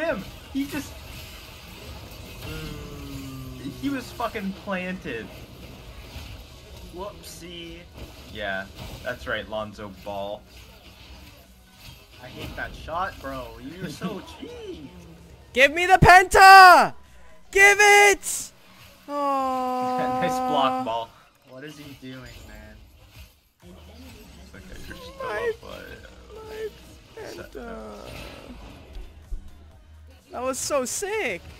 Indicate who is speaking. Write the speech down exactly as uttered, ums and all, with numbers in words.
Speaker 1: him. He just... He was fucking planted.
Speaker 2: Whoopsie.
Speaker 1: Yeah, that's right, Lonzo Ball.
Speaker 2: I hate that shot, bro. You're so cheap.
Speaker 3: Give me the penta! Give it! Oh.
Speaker 1: Nice block, Ball.
Speaker 2: What is he doing, man?
Speaker 1: It's okay, you're still
Speaker 3: My-
Speaker 1: up by,
Speaker 3: My
Speaker 1: uh, set-
Speaker 3: penta. That was so sick.